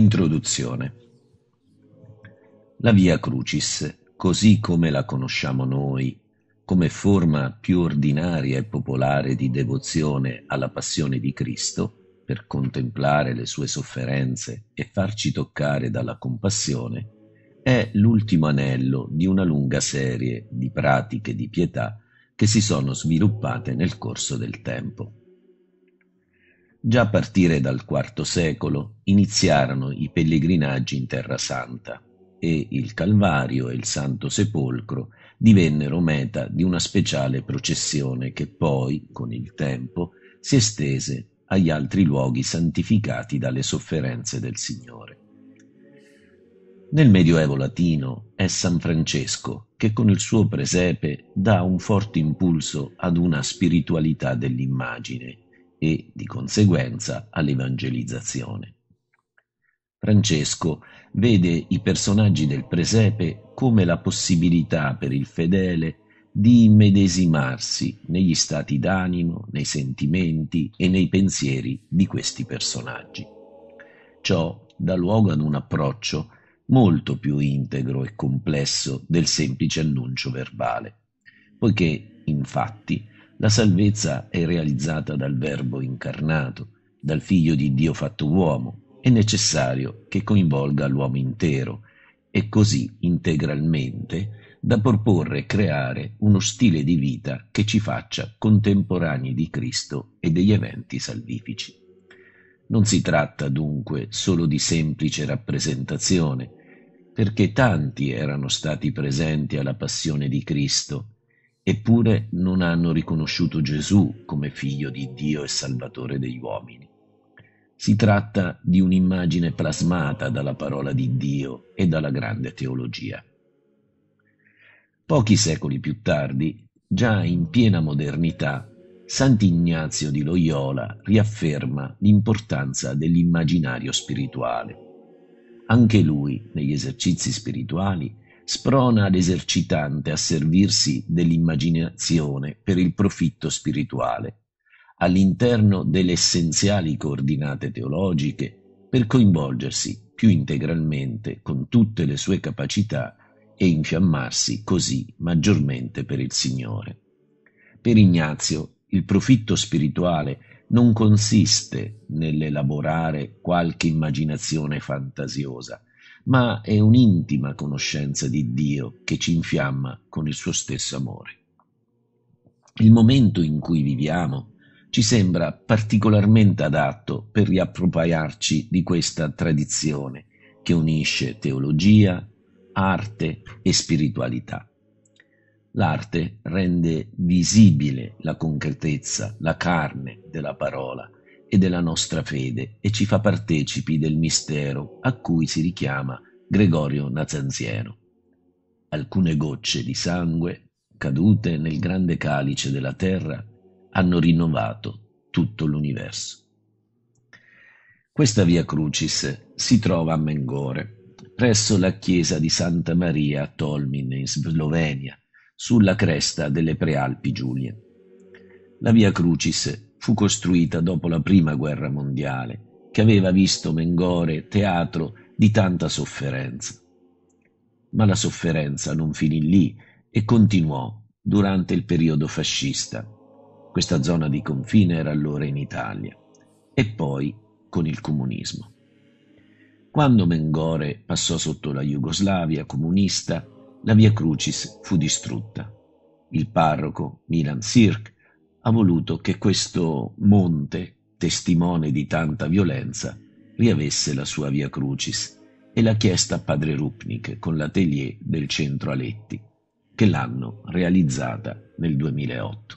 Introduzione. La Via Crucis, così come la conosciamo noi, come forma più ordinaria e popolare di devozione alla passione di Cristo, per contemplare le sue sofferenze e farci toccare dalla compassione, è l'ultimo anello di una lunga serie di pratiche di pietà che si sono sviluppate nel corso del tempo. Già a partire dal IV secolo iniziarono i pellegrinaggi in Terra Santa e il Calvario e il Santo Sepolcro divennero meta di una speciale processione che poi, con il tempo, si estese agli altri luoghi santificati dalle sofferenze del Signore. Nel Medioevo latino è San Francesco che con il suo presepe dà un forte impulso ad una spiritualità dell'immagine e, di conseguenza, all'evangelizzazione. Francesco vede i personaggi del presepe come la possibilità per il fedele di immedesimarsi negli stati d'animo, nei sentimenti e nei pensieri di questi personaggi. Ciò dà luogo ad un approccio molto più integro e complesso del semplice annuncio verbale, poiché, infatti, la salvezza è realizzata dal Verbo incarnato, dal Figlio di Dio fatto uomo. È necessario che coinvolga l'uomo intero e così integralmente da proporre e creare uno stile di vita che ci faccia contemporanei di Cristo e degli eventi salvifici. Non si tratta dunque solo di semplice rappresentazione, perché tanti erano stati presenti alla passione di Cristo, eppure non hanno riconosciuto Gesù come Figlio di Dio e Salvatore degli uomini. Si tratta di un'immagine plasmata dalla parola di Dio e dalla grande teologia. Pochi secoli più tardi, già in piena modernità, Sant'Ignazio di Loyola riafferma l'importanza dell'immaginario spirituale. Anche lui, negli esercizi spirituali, sprona l'esercitante a servirsi dell'immaginazione per il profitto spirituale, all'interno delle essenziali coordinate teologiche, per coinvolgersi più integralmente con tutte le sue capacità e infiammarsi così maggiormente per il Signore. Per Ignazio, il profitto spirituale non consiste nell'elaborare qualche immaginazione fantasiosa, ma è un'intima conoscenza di Dio che ci infiamma con il suo stesso amore. Il momento in cui viviamo ci sembra particolarmente adatto per riappropriarci di questa tradizione che unisce teologia, arte e spiritualità. L'arte rende visibile la concretezza, la carne della parola e della nostra fede e ci fa partecipi del mistero a cui si richiama Gregorio Nazianzieno. Alcune gocce di sangue cadute nel grande calice della terra hanno rinnovato tutto l'universo. Questa Via Crucis si trova a Mengore, presso la chiesa di Santa Maria a Tolmin in Slovenia, sulla cresta delle Prealpi Giulie. La Via Crucis fu costruita dopo la Prima Guerra Mondiale, che aveva visto Mengore teatro di tanta sofferenza. Ma la sofferenza non finì lì e continuò durante il periodo fascista. Questa zona di confine era allora in Italia, e poi con il comunismo. Quando Mengore passò sotto la Jugoslavia comunista, la Via Crucis fu distrutta. Il parroco Milan Sirk ha voluto che questo monte, testimone di tanta violenza, riavesse la sua Via Crucis e l'ha chiesta a padre Rupnik con l'atelier del centro Aletti, che l'hanno realizzata nel 2008.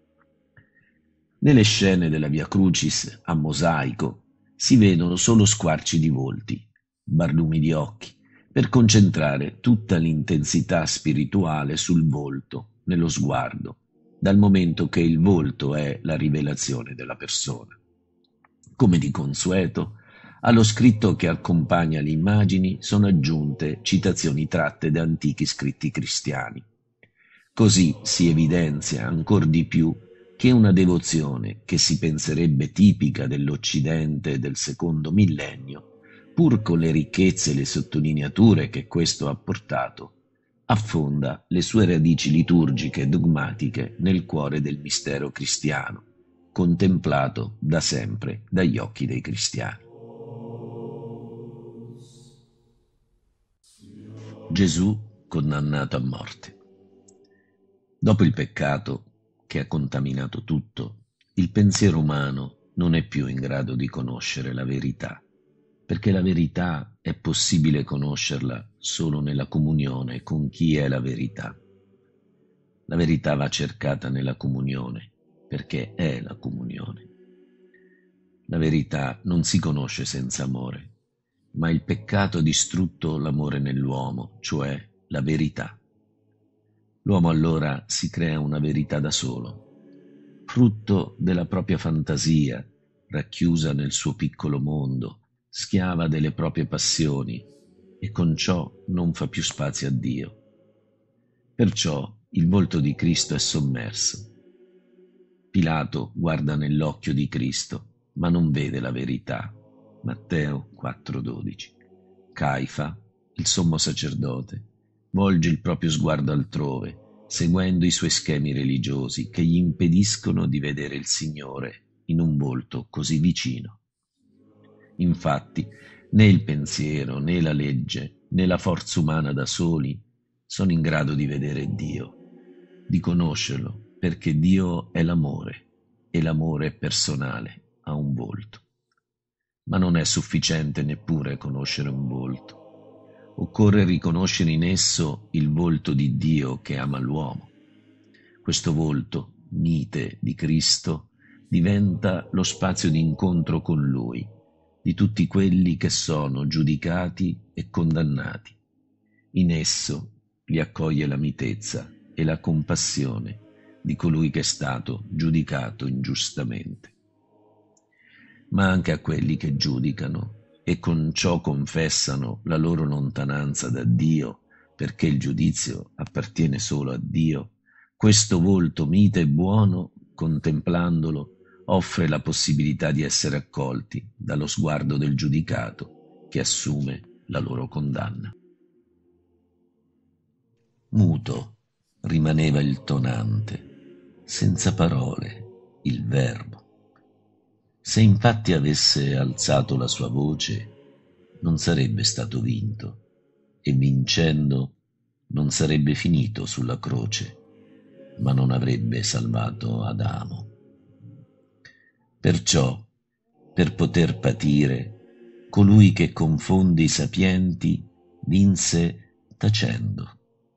Nelle scene della Via Crucis a mosaico si vedono solo squarci di volti, barlumi di occhi, per concentrare tutta l'intensità spirituale sul volto, nello sguardo, dal momento che il volto è la rivelazione della persona. Come di consueto, allo scritto che accompagna le immagini sono aggiunte citazioni tratte da antichi scritti cristiani. Così si evidenzia ancor di più che una devozione che si penserebbe tipica dell'Occidente del secondo millennio pur con le ricchezze e le sottolineature che questo ha portato, affonda le sue radici liturgiche e dogmatiche nel cuore del mistero cristiano, contemplato da sempre dagli occhi dei cristiani. Gesù condannato a morte. Dopo il peccato che ha contaminato tutto, il pensiero umano non è più in grado di conoscere la verità, perché la verità è possibile conoscerla solo nella comunione con chi è la verità. La verità va cercata nella comunione, perché è la comunione. La verità non si conosce senza amore, ma il peccato ha distrutto l'amore nell'uomo, cioè la verità. L'uomo allora si crea una verità da solo, frutto della propria fantasia, racchiusa nel suo piccolo mondo, schiava delle proprie passioni, e con ciò non fa più spazio a Dio. Perciò il volto di Cristo è sommerso. Pilato guarda nell'occhio di Cristo, ma non vede la verità. Matteo 4,12. Caifa, il sommo sacerdote, volge il proprio sguardo altrove, seguendo i suoi schemi religiosi che gli impediscono di vedere il Signore in un volto così vicino. Infatti, né il pensiero, né la legge, né la forza umana da soli sono in grado di vedere Dio, di conoscerlo, perché Dio è l'amore e l'amore è personale, ha un volto. Ma non è sufficiente neppure conoscere un volto. Occorre riconoscere in esso il volto di Dio che ama l'uomo. Questo volto, mite di Cristo, diventa lo spazio di incontro con Lui, di tutti quelli che sono giudicati e condannati. In esso li accoglie la mitezza e la compassione di colui che è stato giudicato ingiustamente. Ma anche a quelli che giudicano e con ciò confessano la loro lontananza da Dio, perché il giudizio appartiene solo a Dio, questo volto mite e buono, contemplandolo, offre la possibilità di essere accolti dallo sguardo del giudicato che assume la loro condanna. Muto rimaneva il tonante, senza parole, il verbo. Se infatti avesse alzato la sua voce, non sarebbe stato vinto, e vincendo non sarebbe finito sulla croce, ma non avrebbe salvato Adamo. Perciò, per poter patire, colui che confonde i sapienti vinse tacendo.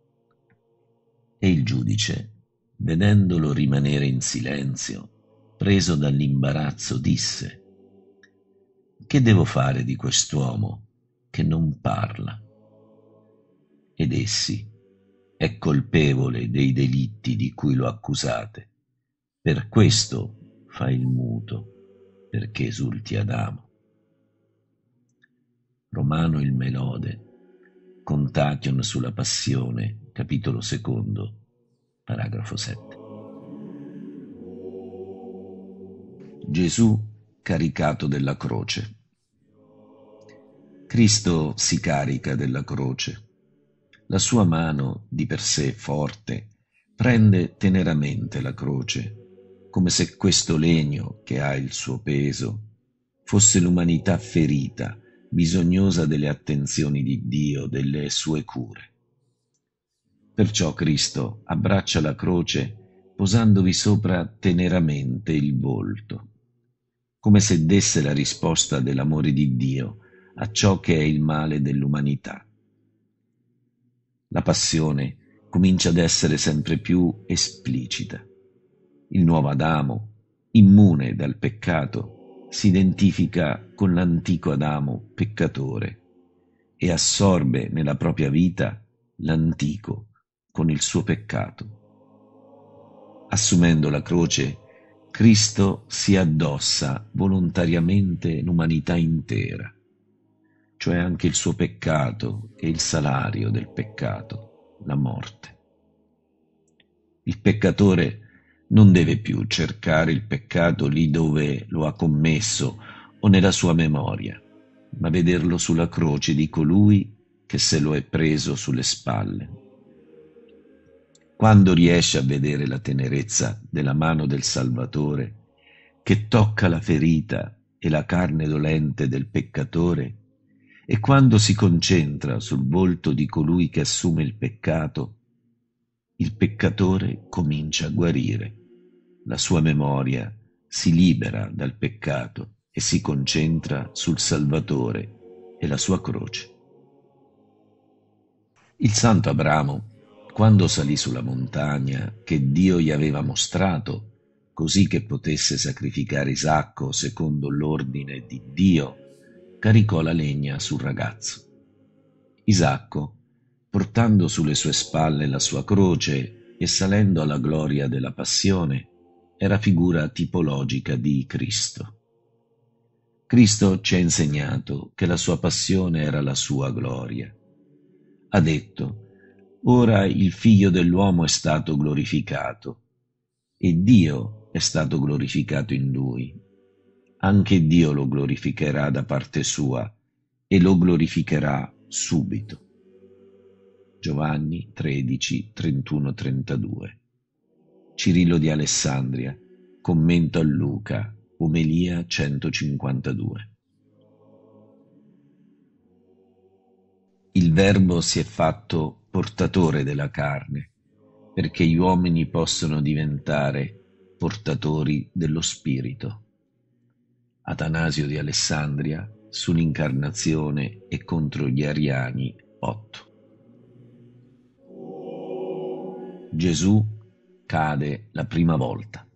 E il giudice, vedendolo rimanere in silenzio, preso dall'imbarazzo, disse: «Che devo fare di quest'uomo che non parla?» Ed essi: «È colpevole dei delitti di cui lo accusate. Per questo fa il muto, perché esulti Adamo». Romano il Melode, Contation sulla Passione, capitolo 2, paragrafo 7. Gesù caricato della croce. Cristo si carica della croce. La sua mano, di per sé forte, prende teneramente la croce, come se questo legno, che ha il suo peso, fosse l'umanità ferita, bisognosa delle attenzioni di Dio, delle sue cure. Perciò Cristo abbraccia la croce posandovi sopra teneramente il volto, come se desse la risposta dell'amore di Dio a ciò che è il male dell'umanità. La passione comincia ad essere sempre più esplicita. Il nuovo Adamo, immune dal peccato, si identifica con l'antico Adamo peccatore e assorbe nella propria vita l'antico con il suo peccato. Assumendo la croce, Cristo si addossa volontariamente l'umanità intera, cioè anche il suo peccato e il salario del peccato, la morte. Il peccatore non deve più cercare il peccato lì dove lo ha commesso o nella sua memoria, ma vederlo sulla croce di colui che se lo è preso sulle spalle. Quando riesce a vedere la tenerezza della mano del Salvatore, che tocca la ferita e la carne dolente del peccatore, e quando si concentra sul volto di colui che assume il peccatore comincia a guarire. La sua memoria si libera dal peccato e si concentra sul Salvatore e la sua croce. Il santo Abramo, quando salì sulla montagna che Dio gli aveva mostrato, così che potesse sacrificare Isacco secondo l'ordine di Dio, caricò la legna sul ragazzo. Isacco, portando sulle sue spalle la sua croce e salendo alla gloria della passione, era figura tipologica di Cristo. Cristo ci ha insegnato che la sua passione era la sua gloria. Ha detto: ora il Figlio dell'uomo è stato glorificato e Dio è stato glorificato in lui. Anche Dio lo glorificherà da parte sua e lo glorificherà subito. Giovanni 13, 31-32. Cirillo di Alessandria, commento a Luca, Omelia 152. Il Verbo si è fatto portatore della carne, perché gli uomini possono diventare portatori dello Spirito. Atanasio di Alessandria, sull'incarnazione e contro gli ariani 8. Gesù cade la prima volta.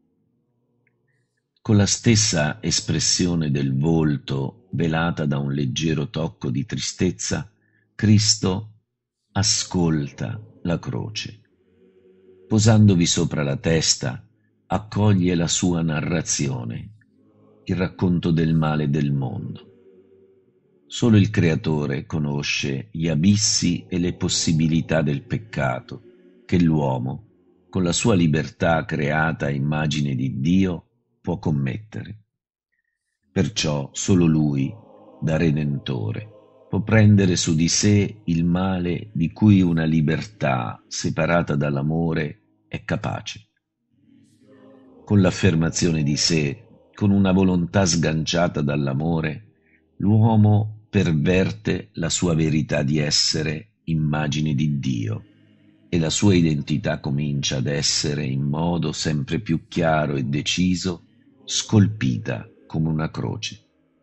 Con la stessa espressione del volto velata da un leggero tocco di tristezza, Cristo ascolta la croce. Posandovi sopra la testa, accoglie la sua narrazione, il racconto del male del mondo. Solo il Creatore conosce gli abissi e le possibilità del peccato che l'uomo, con la sua libertà creata a immagine di Dio, può commettere. Perciò solo Lui, da Redentore, può prendere su di sé il male di cui una libertà separata dall'amore è capace. Con l'affermazione di sé, con una volontà sganciata dall'amore, l'uomo perverte la sua verità di essere immagine di Dio e la sua identità comincia ad essere in modo sempre più chiaro e deciso scolpita come una croce.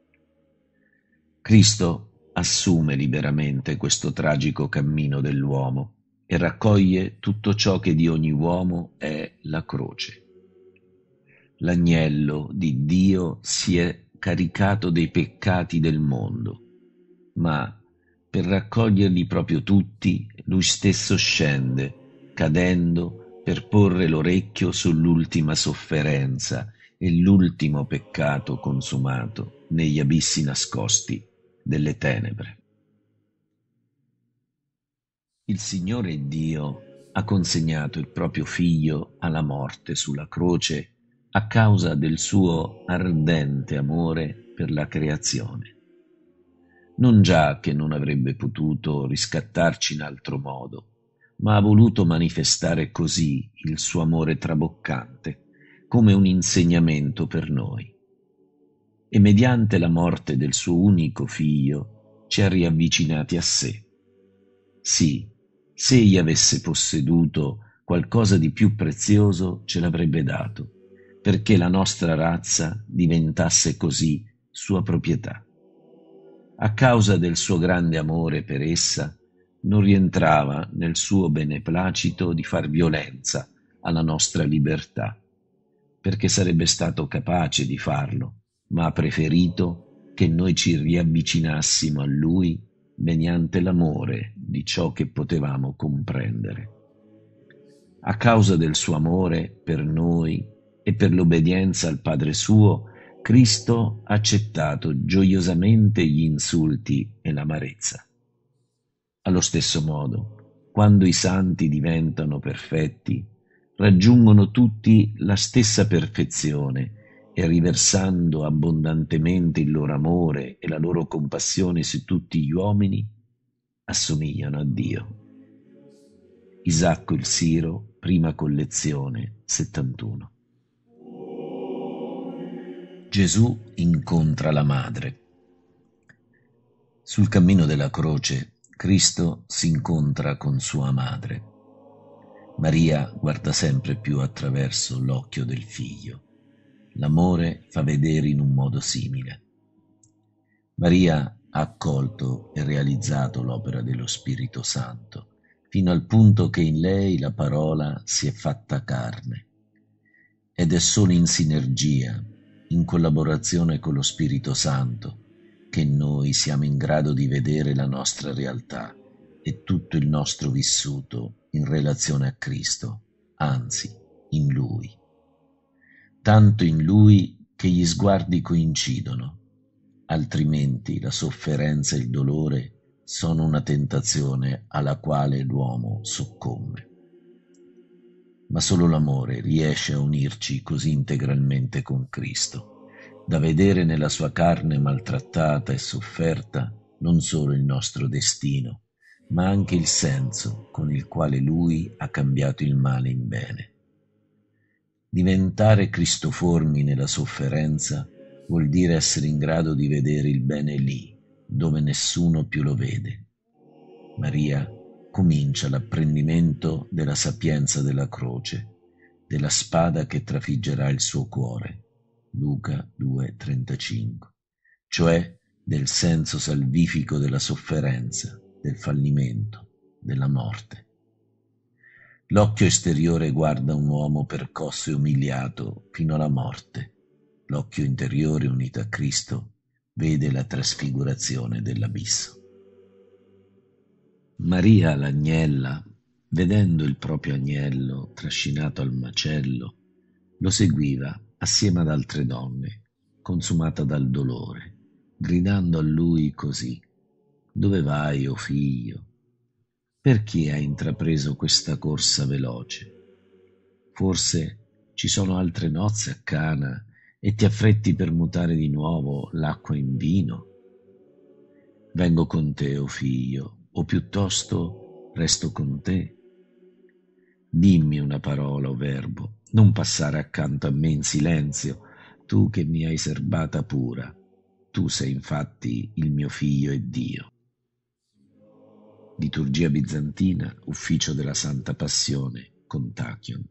Cristo assume liberamente questo tragico cammino dell'uomo e raccoglie tutto ciò che di ogni uomo è la croce. L'agnello di Dio si è caricato dei peccati del mondo, ma per raccoglierli proprio tutti, lui stesso scende, cadendo per porre l'orecchio sull'ultima sofferenza e l'ultimo peccato consumato negli abissi nascosti delle tenebre. Il Signore Dio ha consegnato il proprio Figlio alla morte sulla croce a causa del suo ardente amore per la creazione. Non già che non avrebbe potuto riscattarci in altro modo, ma ha voluto manifestare così il suo amore traboccante, come un insegnamento per noi. E mediante la morte del suo unico figlio ci ha riavvicinati a sé. Sì, se egli avesse posseduto qualcosa di più prezioso ce l'avrebbe dato, perché la nostra razza diventasse così sua proprietà. A causa del suo grande amore per essa, non rientrava nel suo beneplacito di far violenza alla nostra libertà, perché sarebbe stato capace di farlo, ma ha preferito che noi ci riavvicinassimo a Lui mediante l'amore di ciò che potevamo comprendere. A causa del suo amore per noi e per l'obbedienza al Padre suo, Cristo ha accettato gioiosamente gli insulti e l'amarezza. Allo stesso modo, quando i santi diventano perfetti, raggiungono tutti la stessa perfezione e riversando abbondantemente il loro amore e la loro compassione su tutti gli uomini, assomigliano a Dio. Isacco il Siro, prima collezione, 71. Gesù incontra la madre. Sul cammino della croce, Cristo si incontra con sua madre. Maria guarda sempre più attraverso l'occhio del figlio. L'amore fa vedere in un modo simile. Maria ha accolto e realizzato l'opera dello Spirito Santo, fino al punto che in lei la parola si è fatta carne. Ed è solo in sinergia, in collaborazione con lo Spirito Santo, che noi siamo in grado di vedere la nostra realtà e tutto il nostro vissuto in relazione a Cristo, anzi, in Lui. Tanto in Lui che gli sguardi coincidono, altrimenti la sofferenza e il dolore sono una tentazione alla quale l'uomo soccombe. Ma solo l'amore riesce a unirci così integralmente con Cristo, da vedere nella sua carne maltrattata e sofferta non solo il nostro destino, ma anche il senso con il quale Lui ha cambiato il male in bene. Diventare cristoformi nella sofferenza vuol dire essere in grado di vedere il bene lì, dove nessuno più lo vede. Maria comincia l'apprendimento della sapienza della croce, della spada che trafiggerà il suo cuore, Luca 2,35, cioè del senso salvifico della sofferenza, del fallimento, della morte. L'occhio esteriore guarda un uomo percosso e umiliato fino alla morte. L'occhio interiore, unito a Cristo, vede la trasfigurazione dell'abisso. Maria, l'agnella, vedendo il proprio agnello trascinato al macello, lo seguiva assieme ad altre donne, consumata dal dolore, gridando a lui così: «Dove vai, o figlio? Perché hai intrapreso questa corsa veloce? Forse ci sono altre nozze a Cana e ti affretti per mutare di nuovo l'acqua in vino? Vengo con te, o figlio, o piuttosto resto con te? Dimmi una parola, o verbo, non passare accanto a me in silenzio, tu che mi hai serbata pura. Tu sei infatti il mio figlio e Dio». Liturgia bizantina, ufficio della Santa Passione, Kontakion.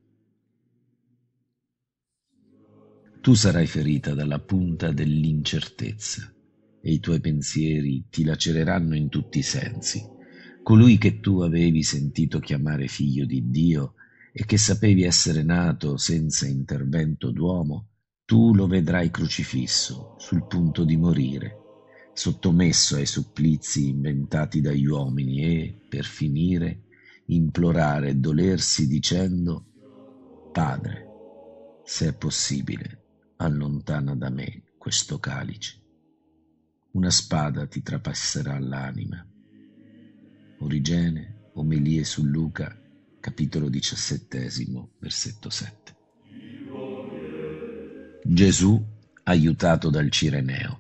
Tu sarai ferita dalla punta dell'incertezza e i tuoi pensieri ti lacereranno in tutti i sensi. Colui che tu avevi sentito chiamare figlio di Dio e che sapevi essere nato senza intervento d'uomo, tu lo vedrai crocifisso, sul punto di morire, sottomesso ai supplizi inventati dagli uomini e, per finire, implorare e dolersi dicendo: «Padre, se è possibile, allontana da me questo calice». Una spada ti trapasserà l'anima. Origene, Omelie su Luca, capitolo 17, versetto 7. Gesù aiutato dal Cireneo.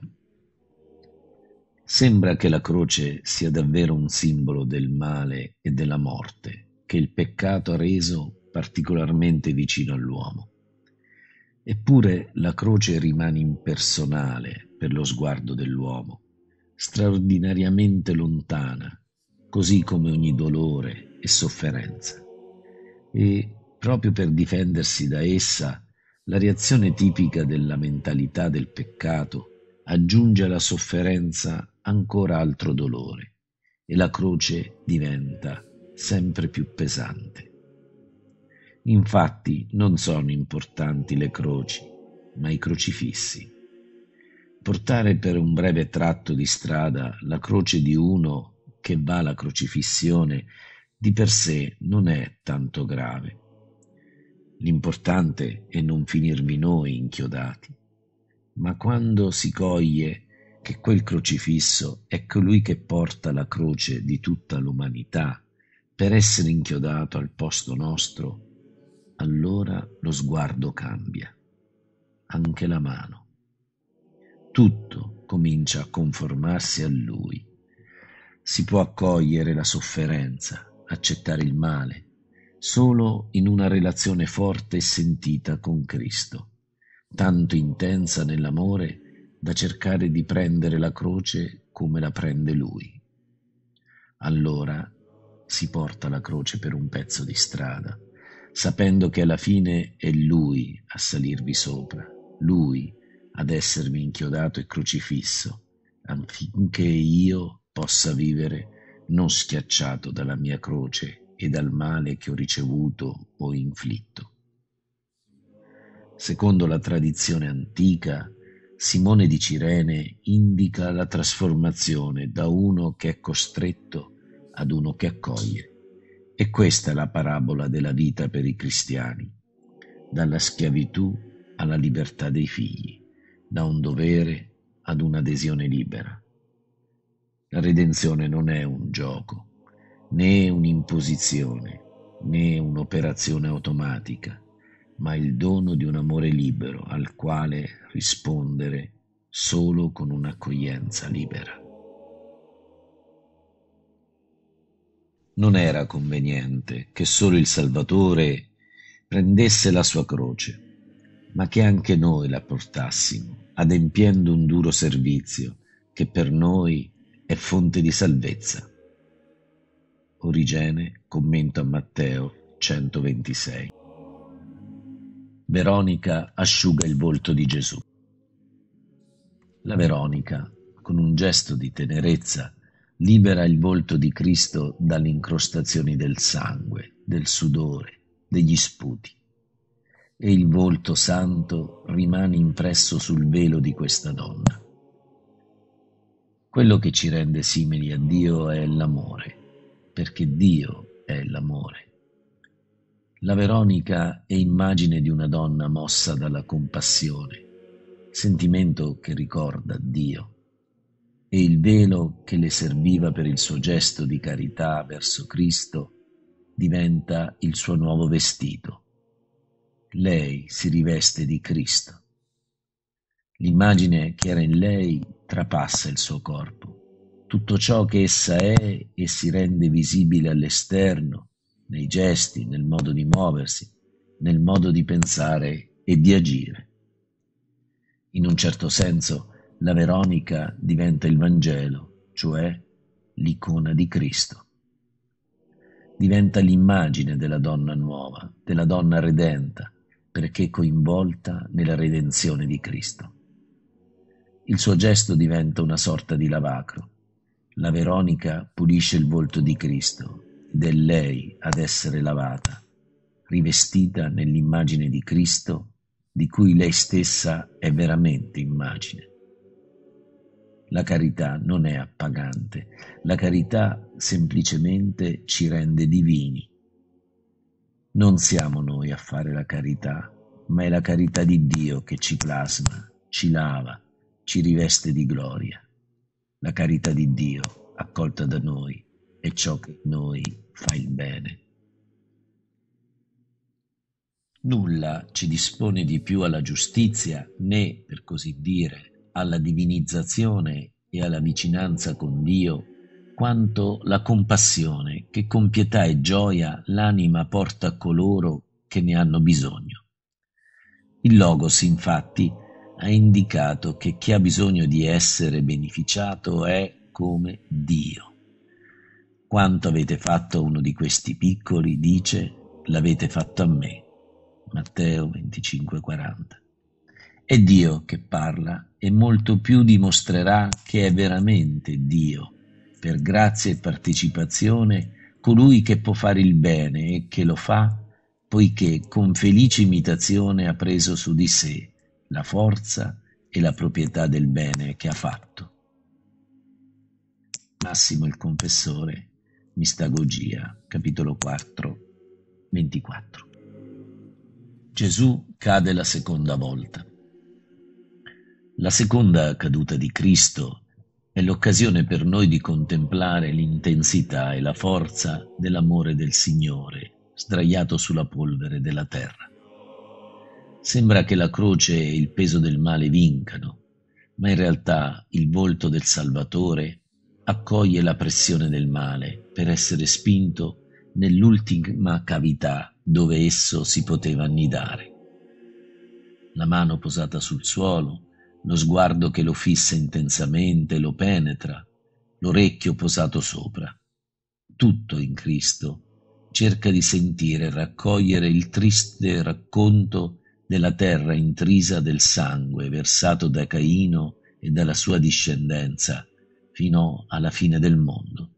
Sembra che la croce sia davvero un simbolo del male e della morte che il peccato ha reso particolarmente vicino all'uomo. Eppure la croce rimane impersonale per lo sguardo dell'uomo, straordinariamente lontana, così come ogni dolore e sofferenza. E proprio per difendersi da essa, la reazione tipica della mentalità del peccato aggiunge alla sofferenza ancora altro dolore e la croce diventa sempre più pesante. Infatti non sono importanti le croci, ma i crocifissi. Portare per un breve tratto di strada la croce di uno che va alla crocifissione di per sé non è tanto grave. L'importante è non finirvi noi inchiodati. Ma quando si coglie che quel crocifisso è colui che porta la croce di tutta l'umanità per essere inchiodato al posto nostro, allora lo sguardo cambia. anche la mano. Tutto comincia a conformarsi a Lui. Si può accogliere la sofferenza, accettare il male, solo in una relazione forte e sentita con Cristo, tanto intensa nell'amore da cercare di prendere la croce come la prende Lui. Allora si porta la croce per un pezzo di strada, sapendo che alla fine è Lui a salirvi sopra, Lui ad essermi inchiodato e crocifisso, affinché io possa vivere non schiacciato dalla mia croce e dal male che ho ricevuto o inflitto. Secondo la tradizione antica, Simone di Cirene indica la trasformazione da uno che è costretto ad uno che accoglie. E questa è la parabola della vita per i cristiani, dalla schiavitù alla libertà dei figli, da un dovere ad un'adesione libera. La redenzione non è un gioco, né un'imposizione, né un'operazione automatica, ma il dono di un amore libero al quale rispondere solo con un'accoglienza libera. Non era conveniente che solo il Salvatore prendesse la sua croce, ma che anche noi la portassimo, adempiendo un duro servizio che per noi è fonte di salvezza. Origene, commento a Matteo 126. Veronica asciuga il volto di Gesù. La Veronica, con un gesto di tenerezza, libera il volto di Cristo dalle incrostazioni del sangue, del sudore, degli sputi. E il volto santo rimane impresso sul velo di questa donna. Quello che ci rende simili a Dio è l'amore, perché Dio è l'amore. La Veronica è immagine di una donna mossa dalla compassione, sentimento che ricorda Dio, e il velo che le serviva per il suo gesto di carità verso Cristo diventa il suo nuovo vestito. Lei si riveste di Cristo. L'immagine che era in lei trapassa il suo corpo. Tutto ciò che essa è e si rende visibile all'esterno, nei gesti, nel modo di muoversi, nel modo di pensare e di agire. In un certo senso, la Veronica diventa il Vangelo, cioè l'icona di Cristo. Diventa l'immagine della donna nuova, della donna redenta, perché è coinvolta nella redenzione di Cristo. Il suo gesto diventa una sorta di lavacro. La Veronica pulisce il volto di Cristo ed è lei ad essere lavata, rivestita nell'immagine di Cristo di cui lei stessa è veramente immagine. La carità non è appagante, la carità semplicemente ci rende divini. Non siamo noi a fare la carità, ma è la carità di Dio che ci plasma, ci lava, ci riveste di gloria. La carità di Dio, accolta da noi, è ciò che noi fa il bene. Nulla ci dispone di più alla giustizia, né, per così dire, alla divinizzazione e alla vicinanza con Dio, quanto la compassione che con pietà e gioia l'anima porta a coloro che ne hanno bisogno. Il Logos, infatti, ha indicato che chi ha bisogno di essere beneficiato è come Dio. Quanto avete fatto a uno di questi piccoli, dice, l'avete fatto a me. Matteo 25,40. È Dio che parla e molto più dimostrerà che è veramente Dio, per grazia e partecipazione, colui che può fare il bene e che lo fa, poiché con felice imitazione ha preso su di sé la forza e la proprietà del bene che ha fatto. Massimo il Confessore, Mistagogia, capitolo 4, 24. Gesù cade la seconda volta. La seconda caduta di Cristo è l'occasione per noi di contemplare l'intensità e la forza dell'amore del Signore sdraiato sulla polvere della terra. Sembra che la croce e il peso del male vincano, ma in realtà il volto del Salvatore accoglie la pressione del male per essere spinto nell'ultima cavità dove esso si poteva annidare. La mano posata sul suolo, lo sguardo che lo fissa intensamente, lo penetra, l'orecchio posato sopra. Tutto in Cristo cerca di sentire e raccogliere il triste racconto della terra intrisa del sangue versato da Caino e dalla sua discendenza fino alla fine del mondo.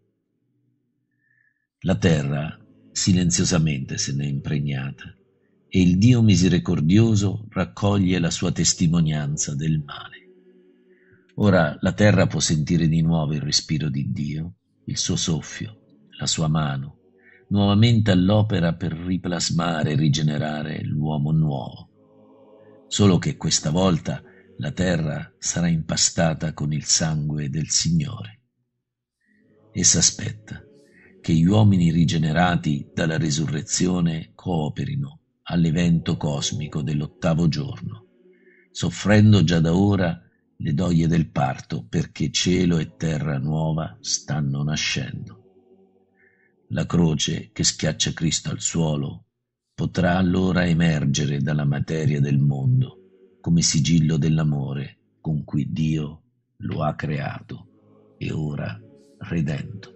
La terra silenziosamente se n'è impregnata e il Dio misericordioso raccoglie la sua testimonianza del male. Ora la terra può sentire di nuovo il respiro di Dio, il suo soffio, la sua mano, nuovamente all'opera per riplasmare e rigenerare l'uomo nuovo. Solo che questa volta la terra sarà impastata con il sangue del Signore. Essa aspetta che gli uomini rigenerati dalla risurrezione cooperino all'evento cosmico dell'8° giorno, soffrendo già da ora le doglie del parto perché cielo e terra nuova stanno nascendo. La croce che schiaccia Cristo al suolo potrà allora emergere dalla materia del mondo come sigillo dell'amore con cui Dio lo ha creato e ora redento.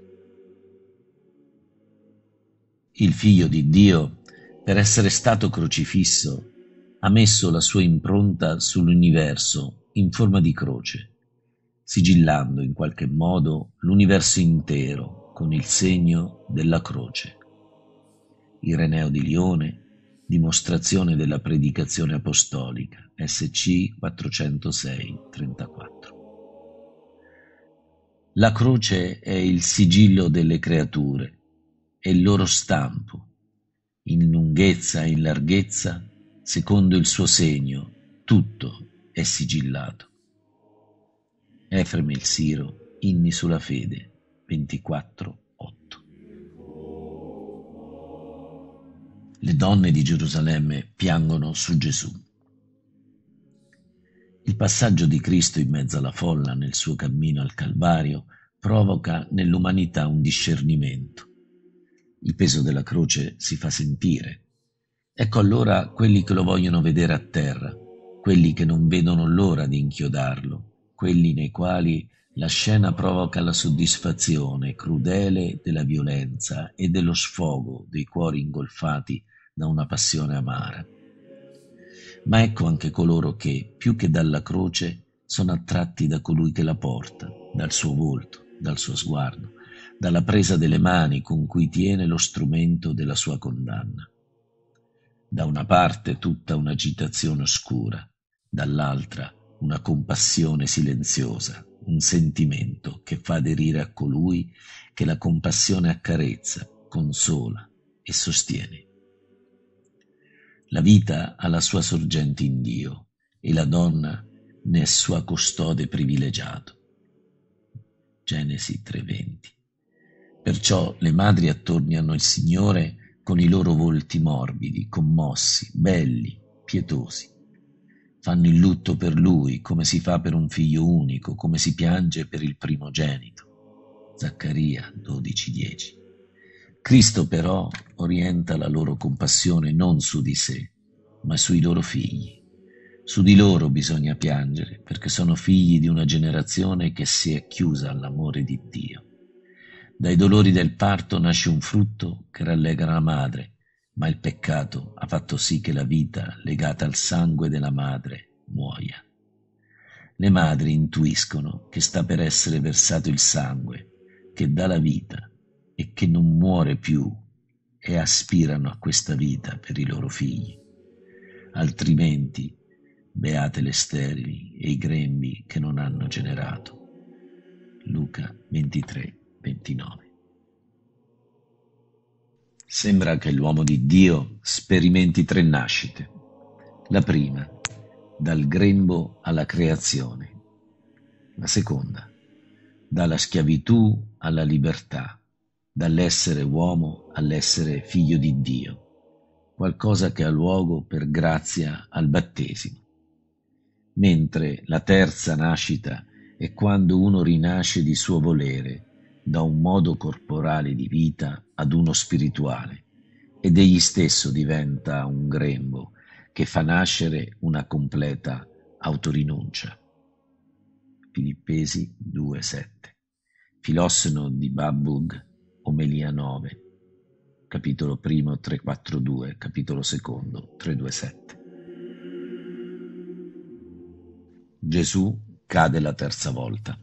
Il Figlio di Dio, per essere stato crocifisso, ha messo la sua impronta sull'universo in forma di croce, sigillando in qualche modo l'universo intero con il segno della croce. Ireneo di Lione, dimostrazione della predicazione apostolica, SC 406-34. La croce è il sigillo delle creature, è il loro stampo, in lunghezza e in larghezza, secondo il suo segno, tutto è sigillato. Efrem il Siro, Inni sulla fede, 24:8. Le donne di Gerusalemme piangono su Gesù. Il passaggio di Cristo in mezzo alla folla nel suo cammino al Calvario provoca nell'umanità un discernimento. Il peso della croce si fa sentire. Ecco allora quelli che lo vogliono vedere a terra, quelli che non vedono l'ora di inchiodarlo, quelli nei quali la scena provoca la soddisfazione crudele della violenza e dello sfogo dei cuori ingolfati da una passione amara. Ma ecco anche coloro che, più che dalla croce, sono attratti da colui che la porta, dal suo volto, dal suo sguardo, dalla presa delle mani con cui tiene lo strumento della sua condanna. Da una parte tutta un'agitazione oscura, dall'altra una compassione silenziosa, un sentimento che fa aderire a colui che la compassione accarezza, consola e sostiene. La vita ha la sua sorgente in Dio e la donna ne è sua custode privilegiato. Genesi 3:20. Perciò le madri attorniano il Signore con i loro volti morbidi, commossi, belli, pietosi. Fanno il lutto per Lui come si fa per un figlio unico, come si piange per il primogenito. Zaccaria 12:10. Cristo però orienta la loro compassione non su di sé, ma sui loro figli. Su di loro bisogna piangere, perché sono figli di una generazione che si è chiusa all'amore di Dio. Dai dolori del parto nasce un frutto che rallegra la madre, ma il peccato ha fatto sì che la vita legata al sangue della madre muoia. Le madri intuiscono che sta per essere versato il sangue, che dà la vita e che non muore più, e aspirano a questa vita per i loro figli. Altrimenti, beate le sterili e i grembi che non hanno generato. Luca 23:29. Sembra che l'uomo di Dio sperimenti 3 nascite. La prima, dal grembo alla creazione. La seconda, dalla schiavitù alla libertà, dall'essere uomo all'essere figlio di Dio. qualcosa che ha luogo per grazia al battesimo, mentre la terza nascita è quando uno rinasce di suo volere da un modo corporale di vita ad uno spirituale ed egli stesso diventa un grembo che fa nascere una completa autorinuncia. Filippesi 2,7. Filosseno di Babug, Omelia 9, capitolo primo 342, capitolo secondo 327. Gesù cade la terza volta.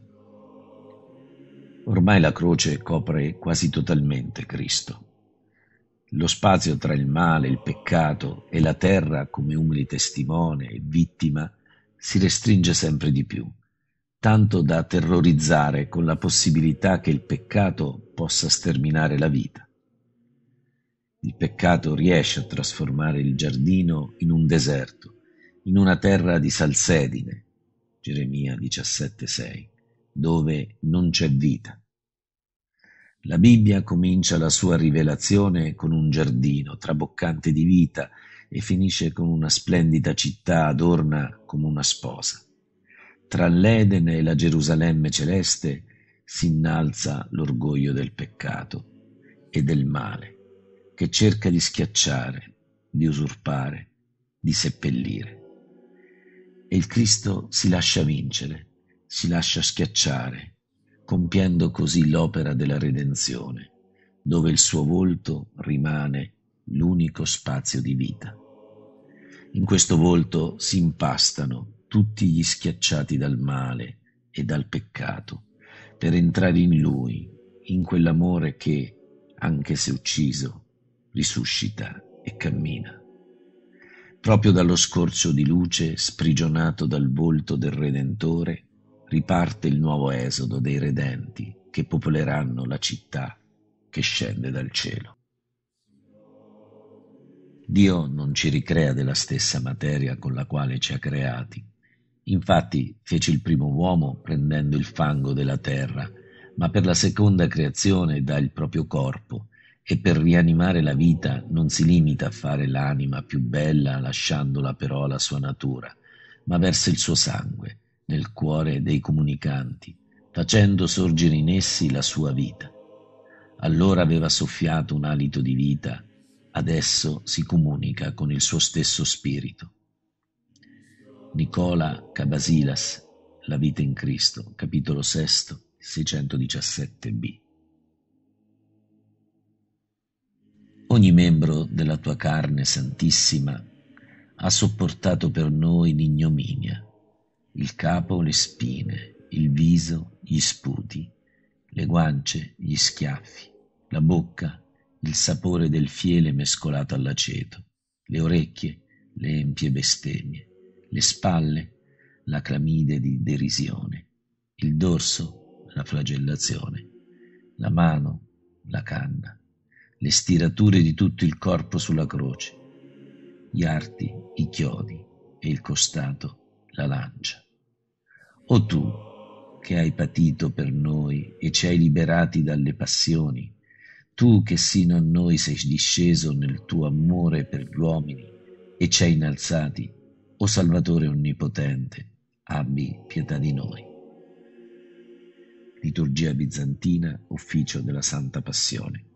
Ormai la croce copre quasi totalmente Cristo. Lo spazio tra il male, il peccato e la terra come umile testimone e vittima si restringe sempre di più, tanto da terrorizzare con la possibilità che il peccato possa sterminare la vita. Il peccato riesce a trasformare il giardino in un deserto, in una terra di salsedine, Geremia 17,6, dove non c'è vita. La Bibbia comincia la sua rivelazione con un giardino traboccante di vita e finisce con una splendida città adorna come una sposa. Tra l'Eden e la Gerusalemme celeste si innalza l'orgoglio del peccato e del male, che cerca di schiacciare, di usurpare, di seppellire. E il Cristo si lascia vincere, si lascia schiacciare, compiendo così l'opera della redenzione, dove il suo volto rimane l'unico spazio di vita. In questo volto si impastano tutti gli schiacciati dal male e dal peccato, per entrare in Lui, in quell'amore che, anche se ucciso, risuscita e cammina. Proprio dallo scorcio di luce sprigionato dal volto del Redentore riparte il nuovo esodo dei redenti che popoleranno la città che scende dal cielo. Dio non ci ricrea della stessa materia con la quale ci ha creati. Infatti fece il primo uomo prendendo il fango della terra, ma per la seconda creazione dà il proprio corpo e per rianimare la vita non si limita a fare l'anima più bella lasciandola però alla sua natura, ma versa il suo sangue nel cuore dei comunicanti, facendo sorgere in essi la sua vita. Allora aveva soffiato un alito di vita, adesso si comunica con il suo stesso spirito. Nicola Cabasilas, La vita in Cristo, capitolo 6, 617b. Ogni membro della tua carne santissima ha sopportato per noi l'ignominia, il capo le spine, il viso gli sputi, le guance gli schiaffi, la bocca il sapore del fiele mescolato all'aceto, le orecchie le empie bestemmie, le spalle la clamide di derisione, il dorso la flagellazione, la mano la canna, le stirature di tutto il corpo sulla croce, gli arti i chiodi e il costato la lancia. O tu, che hai patito per noi e ci hai liberati dalle passioni, tu che sino a noi sei disceso nel tuo amore per gli uomini e ci hai innalzati, o Salvatore onnipotente, abbi pietà di noi. Liturgia bizantina, ufficio della Santa Passione.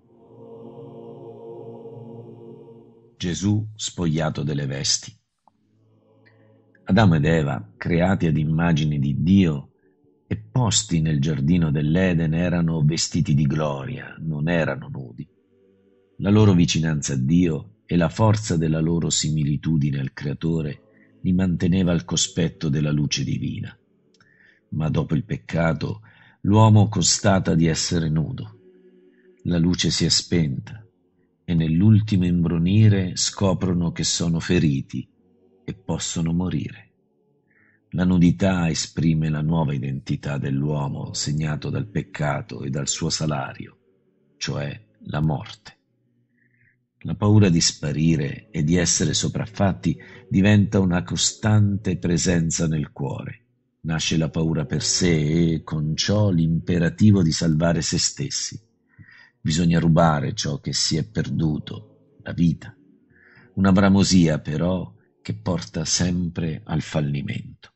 Gesù spogliato delle vesti. Adamo ed Eva, creati ad immagine di Dio e posti nel giardino dell'Eden, erano vestiti di gloria, non erano nudi. La loro vicinanza a Dio e la forza della loro similitudine al Creatore li manteneva al cospetto della luce divina. Ma dopo il peccato, l'uomo constata di essere nudo. La luce si è spenta e nell'ultimo imbronire scoprono che sono feriti e possono morire. La nudità esprime la nuova identità dell'uomo segnato dal peccato e dal suo salario, cioè la morte. La paura di sparire e di essere sopraffatti diventa una costante presenza nel cuore. Nasce la paura per sé e con ciò l'imperativo di salvare se stessi. Bisogna rubare ciò che si è perduto, la vita. Una bramosia però che porta sempre al fallimento.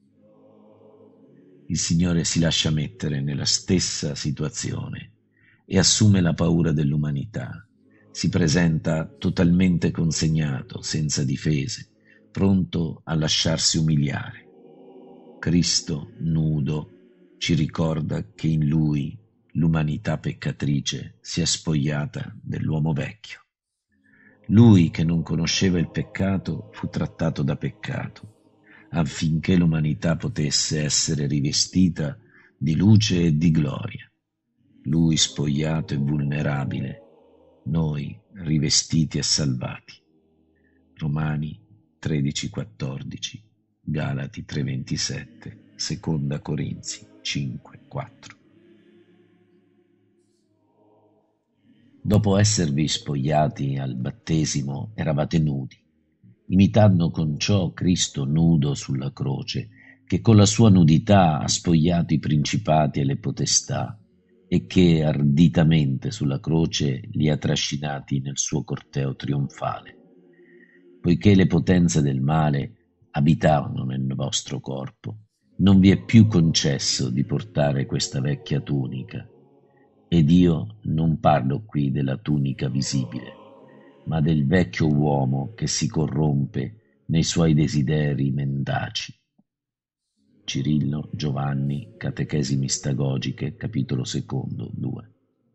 Il Signore si lascia mettere nella stessa situazione e assume la paura dell'umanità. Si presenta totalmente consegnato, senza difese, pronto a lasciarsi umiliare. Cristo, nudo, ci ricorda che in Lui l'umanità peccatrice si è spogliata dell'uomo vecchio. Lui che non conosceva il peccato fu trattato da peccato, affinché l'umanità potesse essere rivestita di luce e di gloria. Lui spogliato e vulnerabile, noi rivestiti e salvati. Romani 13,14, Galati 3,27, Seconda Corinzi 5,4. Dopo esservi spogliati al battesimo, eravate nudi, imitando con ciò Cristo nudo sulla croce, che con la sua nudità ha spogliato i principati e le potestà, e che arditamente sulla croce li ha trascinati nel suo corteo trionfale. Poiché le potenze del male abitavano nel vostro corpo, non vi è più concesso di portare questa vecchia tunica. Ed io non parlo qui della tunica visibile, ma del vecchio uomo che si corrompe nei suoi desideri mendaci. Cirillo, Giovanni, Catechesi Mistagogiche, capitolo secondo, 2.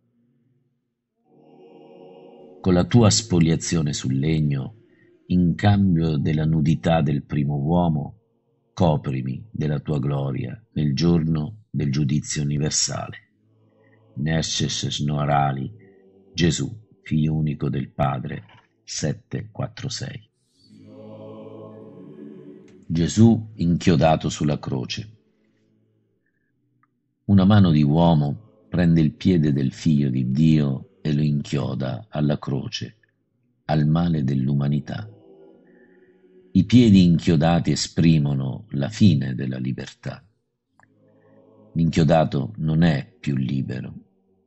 Con la tua spoliazione sul legno, in cambio della nudità del primo uomo, coprimi della tua gloria nel giorno del giudizio universale. Nesces Snorali, Gesù, figlio unico del Padre, 7,4,6. Gesù inchiodato sulla croce. Una mano di uomo prende il piede del figlio di Dio e lo inchioda alla croce, al male dell'umanità. I piedi inchiodati esprimono la fine della libertà. L'inchiodato non è più libero,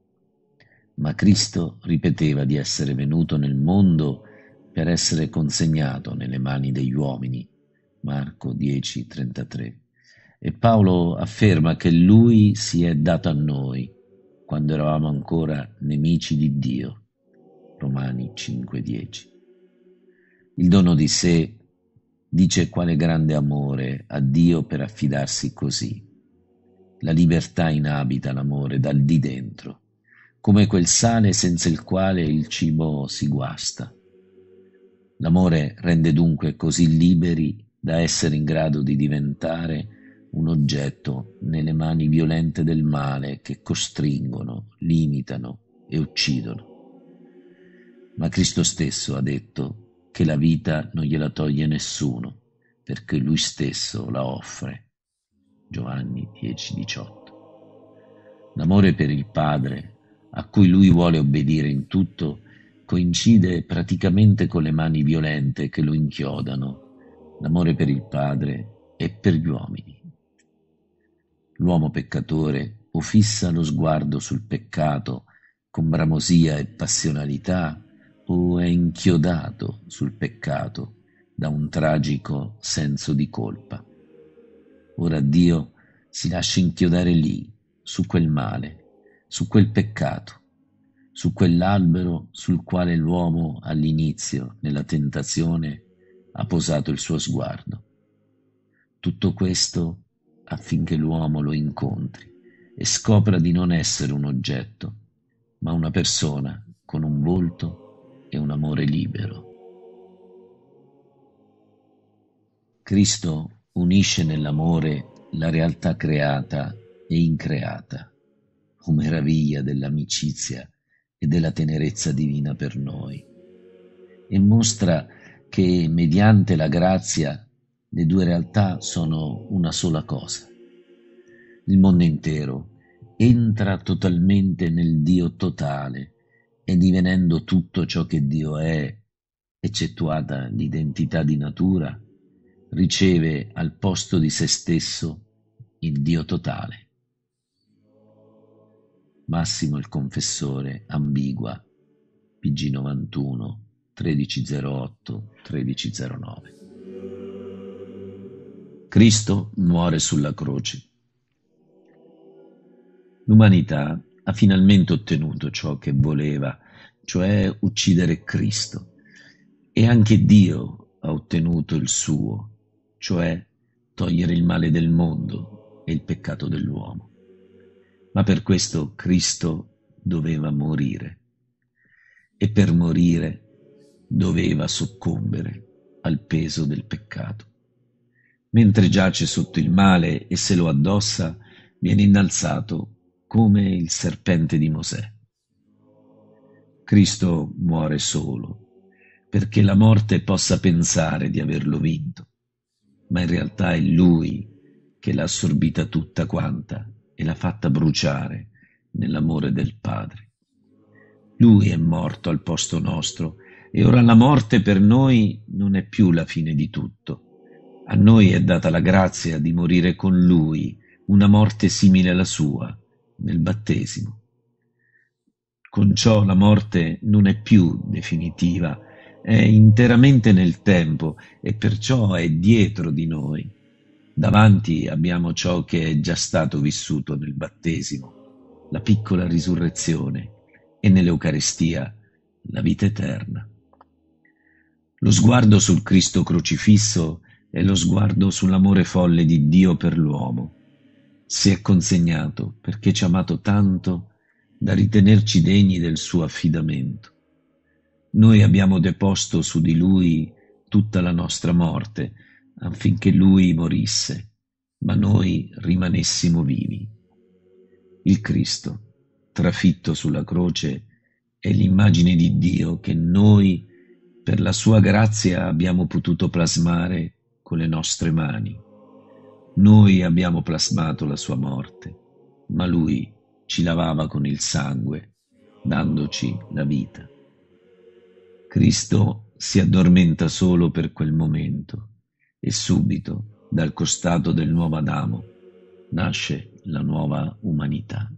ma Cristo ripeteva di essere venuto nel mondo per essere consegnato nelle mani degli uomini. Marco 10,33. E Paolo afferma che lui si è dato a noi quando eravamo ancora nemici di Dio. Romani 5,10. Il dono di sé dice quale grande amore ha Dio per affidarsi così. La libertà inabita l'amore dal di dentro, come quel sale senza il quale il cibo si guasta. L'amore rende dunque così liberi da essere in grado di diventare un oggetto nelle mani violente del male che costringono, limitano e uccidono. Ma Cristo stesso ha detto che la vita non gliela toglie nessuno, perché Lui stesso la offre. Giovanni 10,18. L'amore per il Padre, a cui Lui vuole obbedire in tutto, coincide praticamente con le mani violente che lo inchiodano. L'amore per il Padre è per gli uomini. L'uomo peccatore o fissa lo sguardo sul peccato con bramosia e passionalità, o è inchiodato sul peccato da un tragico senso di colpa. Ora Dio si lascia inchiodare lì, su quel male, su quel peccato, su quell'albero sul quale l'uomo all'inizio, nella tentazione, ha posato il suo sguardo. Tutto questo affinché l'uomo lo incontri e scopra di non essere un oggetto, ma una persona con un volto e un amore libero. Cristo unisce nell'amore la realtà creata e increata. Oh meraviglia dell'amicizia e della tenerezza divina per noi. E mostra che mediante la grazia le due realtà sono una sola cosa. Il mondo intero entra totalmente nel Dio totale e divenendo tutto ciò che Dio è, eccettuata l'identità di natura, riceve al posto di se stesso il Dio totale. Massimo il Confessore, ambigua, PG 91, 1308-1309. Cristo muore sulla croce. L'umanità ha finalmente ottenuto ciò che voleva, cioè uccidere Cristo, e anche Dio ha ottenuto il suo, cioè togliere il male del mondo e il peccato dell'uomo. Ma per questo Cristo doveva morire, e per morire doveva soccombere al peso del peccato. Mentre giace sotto il male e se lo addossa, viene innalzato come il serpente di Mosè. Cristo muore solo, perché la morte possa pensare di averlo vinto, ma in realtà è Lui che l'ha assorbita tutta quanta e l'ha fatta bruciare nell'amore del Padre. Lui è morto al posto nostro e ora la morte per noi non è più la fine di tutto. A noi è data la grazia di morire con Lui, una morte simile alla sua, nel battesimo. Con ciò la morte non è più definitiva, è interamente nel tempo e perciò è dietro di noi. Davanti abbiamo ciò che è già stato vissuto nel battesimo, la piccola risurrezione, e nell'Eucaristia la vita eterna. Lo sguardo sul Cristo crocifisso è lo sguardo sull'amore folle di Dio per l'uomo. Si è consegnato perché ci ha amato tanto da ritenerci degni del suo affidamento. Noi abbiamo deposto su di Lui tutta la nostra morte affinché Lui morisse, ma noi rimanessimo vivi. Il Cristo, trafitto sulla croce, è l'immagine di Dio che noi, per la sua grazia, abbiamo potuto plasmare con le nostre mani. Noi abbiamo plasmato la sua morte, ma Lui ci lavava con il sangue, dandoci la vita. Cristo si addormenta solo per quel momento e subito, dal costato del nuovo Adamo, nasce la nuova umanità.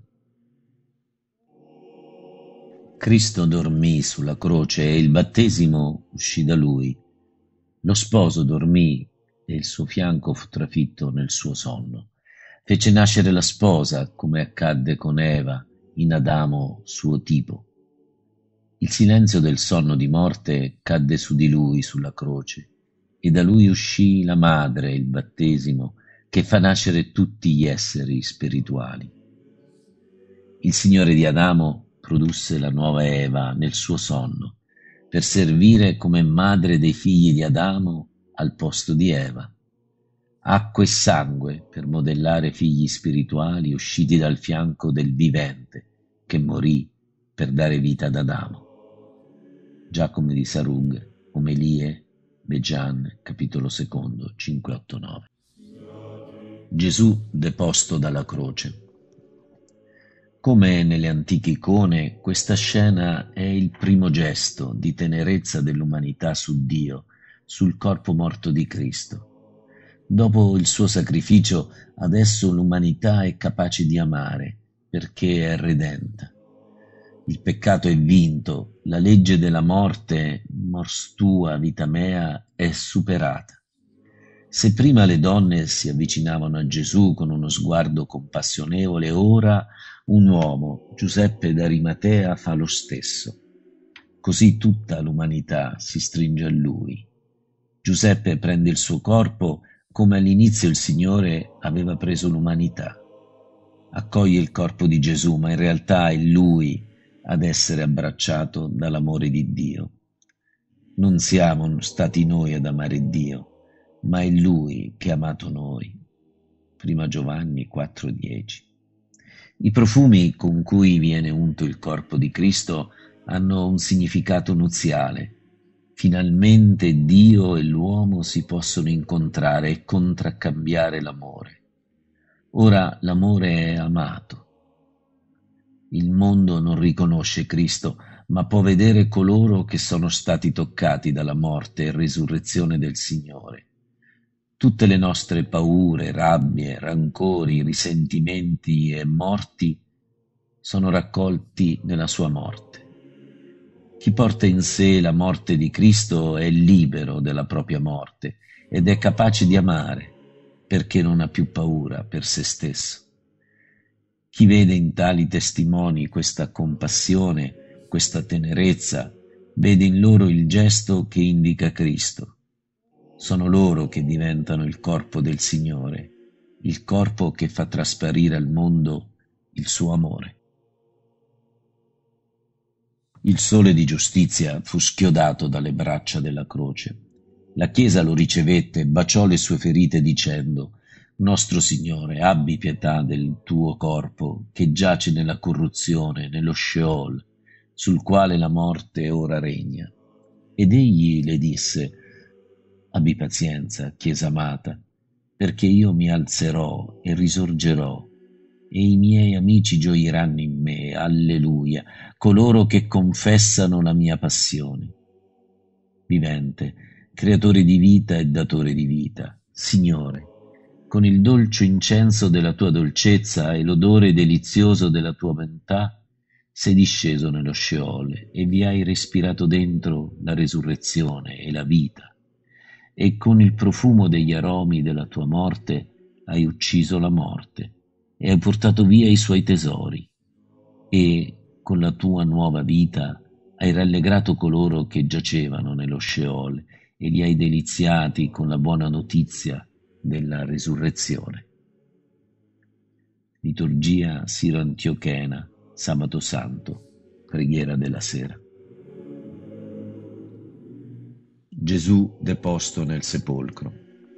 Cristo dormì sulla croce e il battesimo uscì da lui. Lo sposo dormì e il suo fianco fu trafitto nel suo sonno. Fece nascere la sposa, come accadde con Eva, in Adamo suo tipo. Il silenzio del sonno di morte cadde su di lui sulla croce, e da lui uscì la madre, il battesimo, che fa nascere tutti gli esseri spirituali. Il Signore di Adamo produsse la nuova Eva nel suo sonno, per servire come madre dei figli di Adamo al posto di Eva. Acqua e sangue per modellare figli spirituali usciti dal fianco del vivente, che morì per dare vita ad Adamo. Giacomo di Sarug, Omelie, Bejan, capitolo 2, 589. Gesù deposto dalla croce. Come nelle antiche icone, questa scena è il primo gesto di tenerezza dell'umanità su Dio, sul corpo morto di Cristo. Dopo il suo sacrificio, adesso l'umanità è capace di amare, perché è redenta. Il peccato è vinto, la legge della morte, mors tua, vita mea, è superata. Se prima le donne si avvicinavano a Gesù con uno sguardo compassionevole, ora un uomo, Giuseppe d'Arimatea, fa lo stesso. Così tutta l'umanità si stringe a lui. Giuseppe prende il suo corpo come all'inizio il Signore aveva preso l'umanità. Accoglie il corpo di Gesù, ma in realtà è Lui ad essere abbracciato dall'amore di Dio. Non siamo stati noi ad amare Dio, ma è Lui che ha amato noi. Prima Giovanni 4,10. I profumi con cui viene unto il corpo di Cristo hanno un significato nuziale. Finalmente Dio e l'uomo si possono incontrare e contraccambiare l'amore. Ora l'amore è amato. Il mondo non riconosce Cristo, ma può vedere coloro che sono stati toccati dalla morte e risurrezione del Signore. Tutte le nostre paure, rabbie, rancori, risentimenti e morti sono raccolti nella sua morte. Chi porta in sé la morte di Cristo è libero della propria morte ed è capace di amare perché non ha più paura per se stesso. Chi vede in tali testimoni questa compassione, questa tenerezza, vede in loro il gesto che indica Cristo. Sono loro che diventano il corpo del Signore, il corpo che fa trasparire al mondo il suo amore. Il sole di giustizia fu schiodato dalle braccia della croce. La Chiesa lo ricevette e baciò le sue ferite dicendo: Nostro Signore, abbi pietà del tuo corpo che giace nella corruzione, nello Sheol, sul quale la morte ora regna. Ed egli le disse: Abbi pazienza, Chiesa amata, perché io mi alzerò e risorgerò, e i miei amici gioiranno in me, alleluia, coloro che confessano la mia passione. Vivente, creatore di vita e datore di vita, Signore, con il dolce incenso della tua dolcezza e l'odore delizioso della tua bontà, sei disceso nello Sceole e vi hai respirato dentro la resurrezione e la vita, e con il profumo degli aromi della tua morte hai ucciso la morte e hai portato via i suoi tesori, e con la tua nuova vita hai rallegrato coloro che giacevano nello Sceol e li hai deliziati con la buona notizia della resurrezione. Liturgia siro-antiochena, sabato santo, preghiera della sera. Gesù deposto nel sepolcro.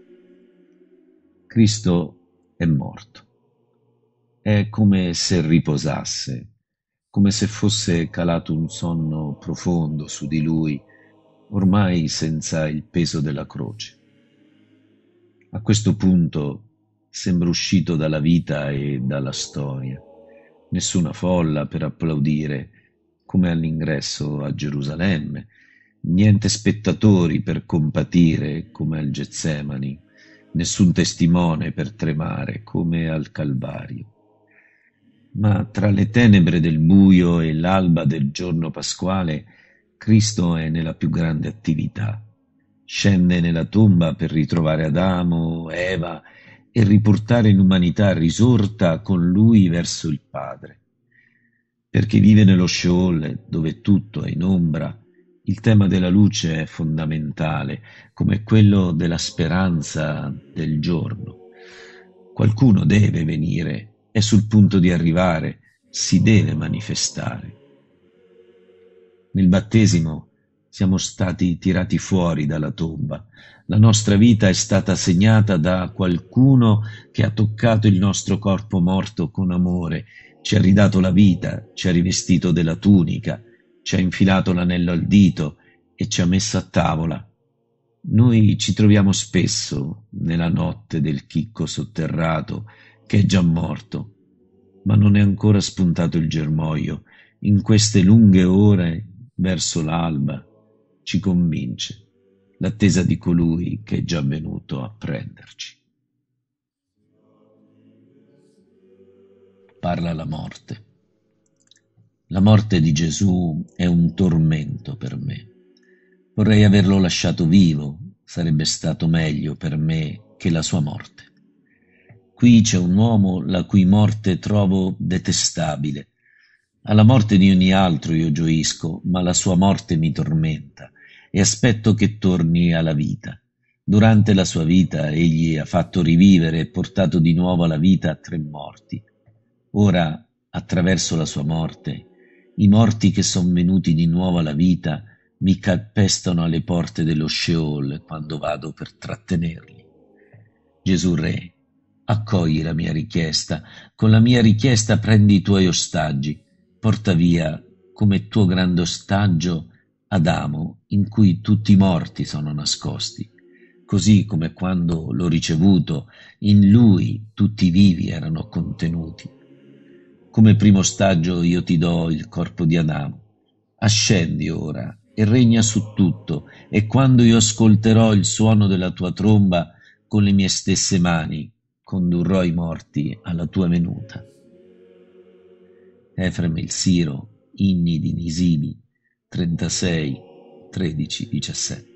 Cristo è morto. È come se riposasse, come se fosse calato un sonno profondo su di lui, ormai senza il peso della croce. A questo punto sembra uscito dalla vita e dalla storia. Nessuna folla per applaudire, come all'ingresso a Gerusalemme, niente spettatori per compatire, come al Getsemani, nessun testimone per tremare, come al Calvario. Ma tra le tenebre del buio e l'alba del giorno pasquale, Cristo è nella più grande attività. Scende nella tomba per ritrovare Adamo, Eva e riportare l'umanità risorta con lui verso il Padre. Per chi vive nello Sheol, dove tutto è in ombra, il tema della luce è fondamentale, come quello della speranza del giorno. Qualcuno deve venire, è sul punto di arrivare, si deve manifestare. Nel battesimo siamo stati tirati fuori dalla tomba. La nostra vita è stata segnata da qualcuno che ha toccato il nostro corpo morto con amore, ci ha ridato la vita, ci ha rivestito della tunica, ci ha infilato l'anello al dito e ci ha messo a tavola. Noi ci troviamo spesso nella notte del chicco sotterrato che è già morto, ma non è ancora spuntato il germoglio. In queste lunghe ore verso l'alba ci convince l'attesa di colui che è già venuto a prenderci. Parla la morte. La morte di Gesù è un tormento per me. Vorrei averlo lasciato vivo, sarebbe stato meglio per me che la sua morte. Qui c'è un uomo la cui morte trovo detestabile. Alla morte di ogni altro io gioisco, ma la sua morte mi tormenta e aspetto che torni alla vita. Durante la sua vita egli ha fatto rivivere e portato di nuovo alla vita 3 morti. Ora, attraverso la sua morte, i morti che son venuti di nuovo alla vita mi calpestano alle porte dello Sheol quando vado per trattenerli. Gesù Re, accogli la mia richiesta, con la mia richiesta prendi i tuoi ostaggi, porta via come tuo grande ostaggio Adamo, in cui tutti i morti sono nascosti, così come quando l'ho ricevuto, in lui tutti i vivi erano contenuti. Come primo ostaggio io ti do il corpo di Adamo. Ascendi ora e regna su tutto, e quando io ascolterò il suono della tua tromba, con le mie stesse mani condurrò i morti alla tua venuta. Efrem il Siro, inni di Nisibi, 36 13 17.